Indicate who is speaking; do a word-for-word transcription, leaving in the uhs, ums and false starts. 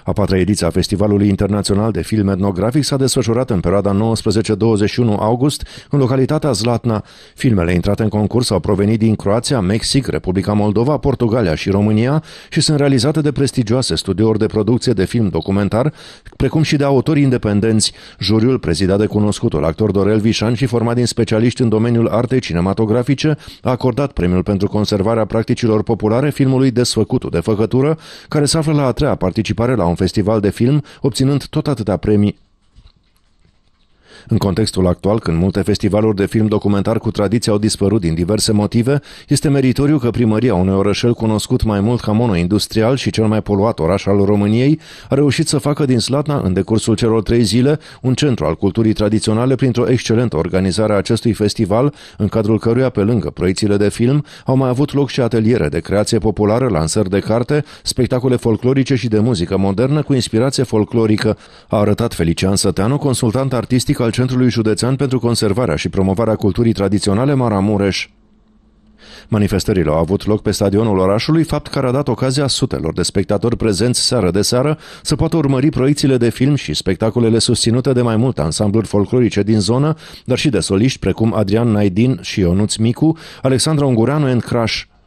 Speaker 1: A patra ediție a Festivalului Internațional de Film Etnografic s-a desfășurat în perioada nouăsprezece douăzeci și unu august în localitatea Zlatna. Filmele intrate în concurs au provenit din Croația, Mexic, Republica Moldova, Portugalia și România și sunt realizate de prestigioase studiouri de producție de film documentar, precum și de autori independenți. Juriul, prezidat de cunoscutul actor Dorel Vișan și format din specialiști în domeniul artei cinematografice, a acordat premiul pentru conservarea practicilor populare filmului Desfăcutul de făcătură, care se află la a treia participare la un festival de film, obținând tot atâtea premii. În contextul actual, când multe festivaluri de film documentar cu tradiție au dispărut din diverse motive, este meritoriu că primăria unui orășel cunoscut mai mult ca monoindustrial și cel mai poluat oraș al României a reușit să facă din Zlatna, în decursul celor trei zile, un centru al culturii tradiționale printr-o excelentă organizare a acestui festival, în cadrul căruia, pe lângă proiecțiile de film, au mai avut loc și ateliere de creație populară, lansări de carte, spectacole folclorice și de muzică modernă cu inspirație folclorică, a arătat Felician Săteanu, consultant artistic al Centrului Județean pentru Conservarea și Promovarea Culturii Tradiționale Maramureș. Manifestările au avut loc pe stadionul orașului, fapt care a dat ocazia sutelor de spectatori prezenți seară de seară să poată urmări proiecțiile de film și spectacolele susținute de mai multe ansambluri folclorice din zonă, dar și de soliști precum Adrian Naidin și Ionuț Micu, Alexandra Ungureanu and Crash.